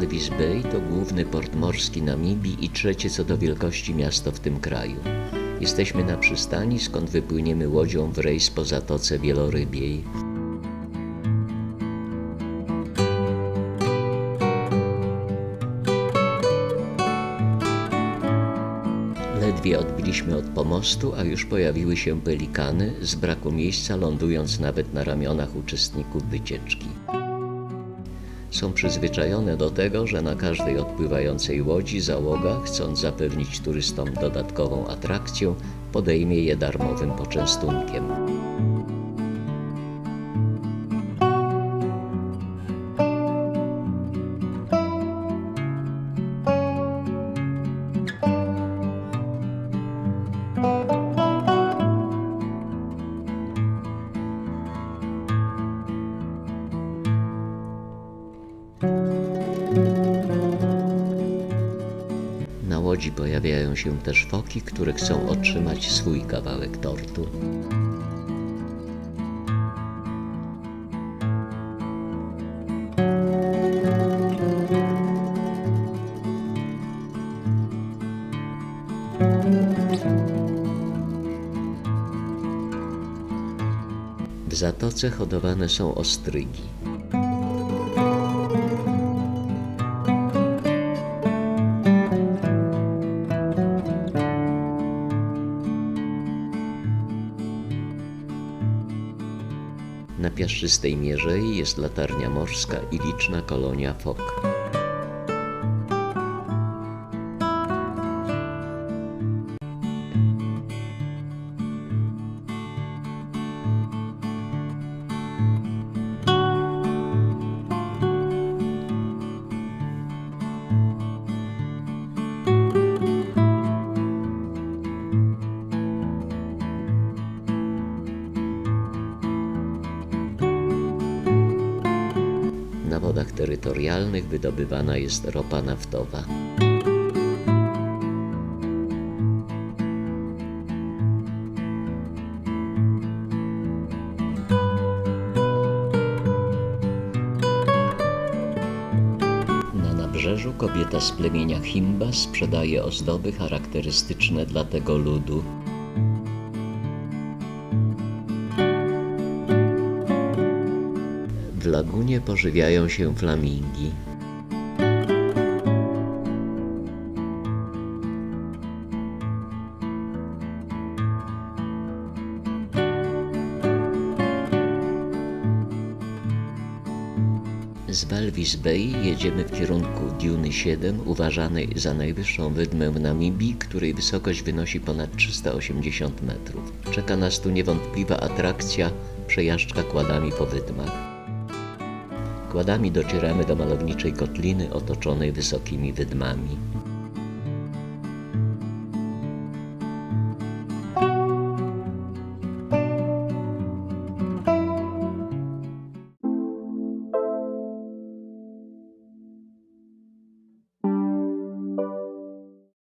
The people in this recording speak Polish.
Walvis Bay to główny port morski Namibii i trzecie co do wielkości miasto w tym kraju. Jesteśmy na przystani, skąd wypłyniemy łodzią w rejs po Zatoce Wielorybiej. Ledwie odbiliśmy od pomostu, a już pojawiły się pelikany, z braku miejsca lądując nawet na ramionach uczestników wycieczki. Są przyzwyczajone do tego, że na każdej odpływającej łodzi załoga, chcąc zapewnić turystom dodatkową atrakcję, podejmie je darmowym poczęstunkiem. Na łodzi pojawiają się też foki, które chcą otrzymać swój kawałek tortu. W zatoce hodowane są ostrygi. Na piaszczystej mierzei jest latarnia morska i liczna kolonia fok. Na wodach terytorialnych wydobywana jest ropa naftowa. Na nabrzeżu kobieta z plemienia Himba sprzedaje ozdoby charakterystyczne dla tego ludu. W lagunie pożywiają się flamingi. Z Walvis Bay jedziemy w kierunku Duny 7, uważanej za najwyższą wydmę w Namibii, której wysokość wynosi ponad 380 metrów. Czeka nas tu niewątpliwa atrakcja – przejażdżka kładami po wydmach. Kładami docieramy do malowniczej kotliny otoczonej wysokimi wydmami.